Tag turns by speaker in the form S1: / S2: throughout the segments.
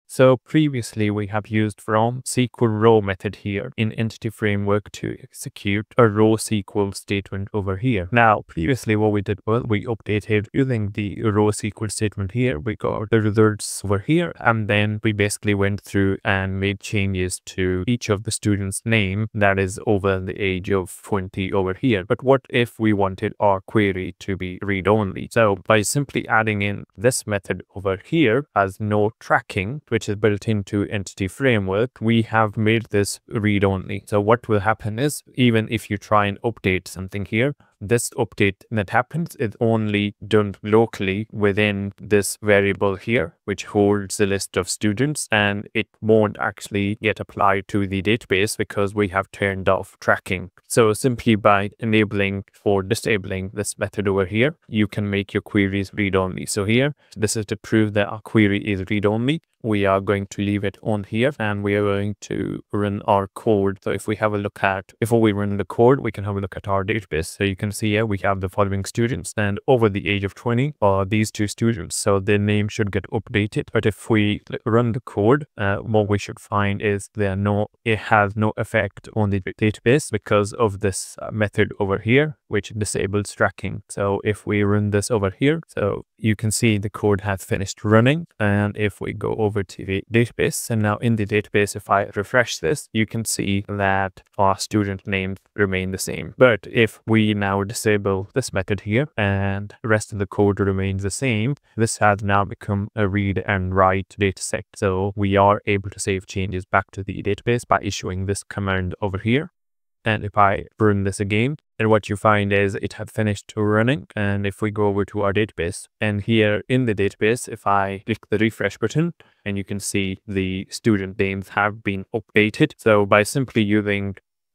S1: So previously we have used from SQL row method here in entity framework to execute a row SQL statement over here. Now previously what we did was we updated using the row SQL statement here. We got the results over here, and then we basically went through and made changes to each of the students' name that is over the age of 20 over here. But what if we wanted our query to be read only? So by simply adding in this method over here as no tracking, which is built into entity framework, we have made this read only. So what will happen is, even if you try and update something here, this update that happens is only done locally within this variable here, which holds the list of students, and it won't actually get applied to the database because we have turned off tracking. So simply by enabling or disabling this method over here, you can make your queries read only. So here, this is to prove that our query is read only. We are going to leave it on here, and we are going to run our code. So if we have a look at, before we run the code, we can have a look at our database. So you can see here we have the following students, and over the age of 20 are these two students. So their name should get updated. But if we run the code, what we should find is it has no effect on the database because of this method over here, which disables tracking. So if we run this over here, so you can see the code has finished running. And if we go over to the database, and now in the database, if I refresh this, you can see that our student names remain the same. But if we now disable this method here and the rest of the code remains the same, this has now become a read and write dataset. So we are able to save changes back to the database by issuing this command over here. And if I run this again, and what you find is it had finished running. And if we go over to our database, and here in the database, if I click the refresh button, and you can see the student names have been updated. So by simply using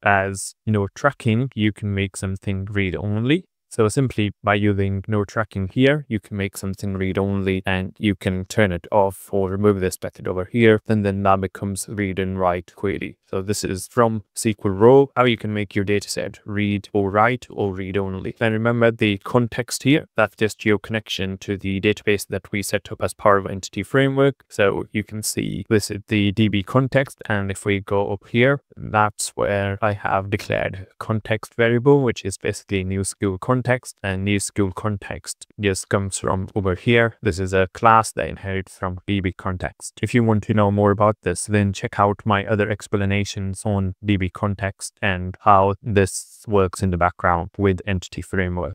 S1: as no tracking, you can make something read only. So simply by using no tracking here, you can make something read only, and you can turn it off or remove this method over here, and then that becomes read and write query. So this is from SQL row, how you can make your dataset read or write or read only. And remember the context here, that's just your connection to the database that we set up as part of entity framework. So you can see this is the DB context. And if we go up here, that's where I have declared context variable, which is basically new school context, and new school context just comes from over here. This is a class that inherits from DB context. If you want to know more about this, then check out my other explanations on DB context and how this works in the background with entity framework.